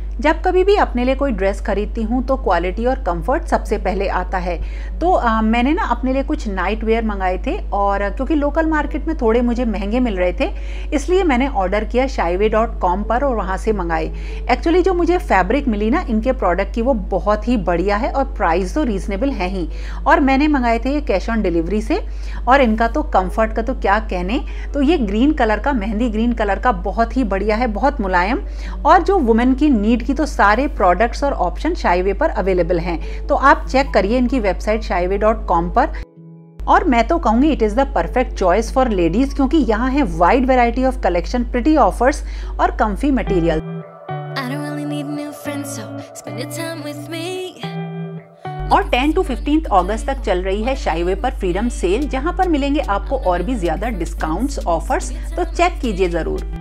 जब कभी भी अपने लिए कोई ड्रेस खरीदती हूँ तो क्वालिटी और कंफर्ट सबसे पहले आता है। तो मैंने ना अपने लिए कुछ नाइट वेयर मंगाए थे और क्योंकि लोकल मार्केट में थोड़े मुझे महंगे मिल रहे थे, इसलिए मैंने ऑर्डर किया shyway.com पर और वहाँ से मंगाए। एक्चुअली जो मुझे फैब्रिक मिली ना इनके प्रोडक्ट की, वो बहुत ही बढ़िया है और प्राइस तो रीजनेबल है ही। और मैंने मंगाए थे ये कैश ऑन डिलीवरी से, और इनका तो कंफर्ट का तो क्या कहने। तो ये ग्रीन कलर का, मेहंदी ग्रीन कलर का बहुत ही बढ़िया है, बहुत मुलायम। और जो वुमेन की नीड की तो सारे प्रोडक्ट्स और ऑप्शन शाईवे पर अवेलेबल हैं। तो आप चेक करिए इनकी वेबसाइट shyway.com पर। और मैं तो कहूंगी it is the perfect choice for ladies, क्योंकि यहाँ है wide variety of collection, pretty offers और कंफी मटेरियल। और 10 to 15 अगस्त तक चल रही है शाईवे पर फ्रीडम सेल, जहां पर मिलेंगे आपको और भी ज्यादा डिस्काउंट्स, ऑफर्स। तो चेक कीजिए जरूर।